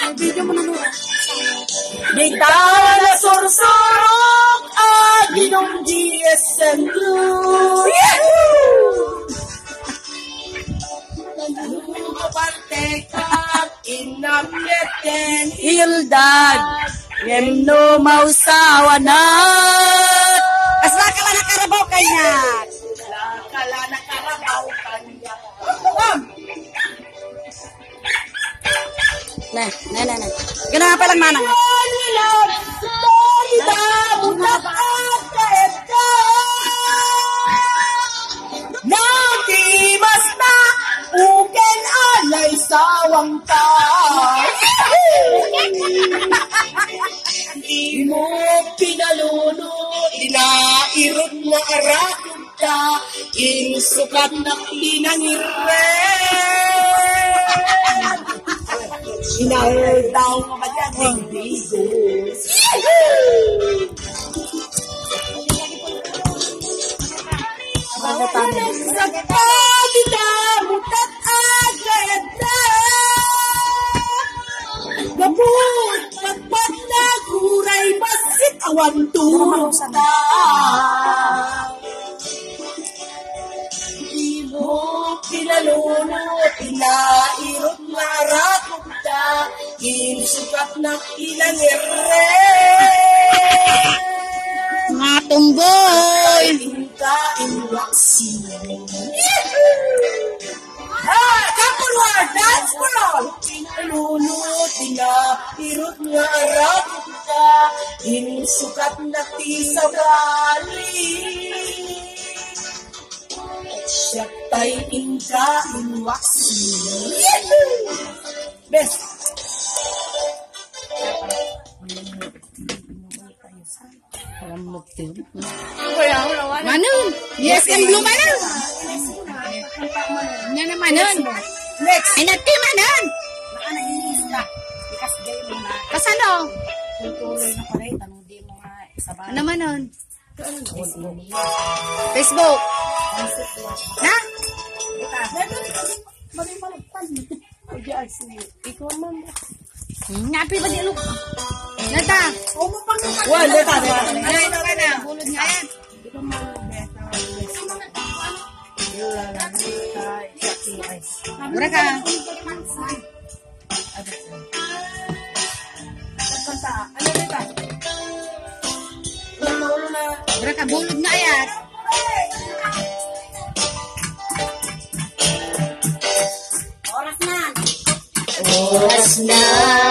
Video mo na doon. Bigtala na sursurok at ginong GSM Blue. Nalugo partekak inapeten Hildad Yemno mausawanat Asla ka lang nakarabaw kanya. Kala nakarabaw kanya. Na. Gano'n nga palang manang. Natimas na uken alay sawang ka. Di mo pinalunod, dinairot na arakot ka, insukat na pinangiren. Inair daw mga dyan, bigos. Sagpatida, mutat agad-agad. Gabut, pagpat na guray, basit awan turong ka. Di mo pinalunod, inairot na arakot ka, insukat na pinangiren. Mga tumboy. Kain waxing. Couple word, dance for all. Pinalunod, pinahirot nga arakot ka, insukat na ti sa bali. Siya tay kain waxing. Best. Manon. Yes, and blue manon. Yan na manon. Next. Ay, nati manon. Kasano? Ano manon? Facebook. Na? Ngapi ba di lu? Nata. Wala ka. Ano ito ka na? Bulod nga yan. Mura ka. Mura ka. Bulod nga yan. Oras na.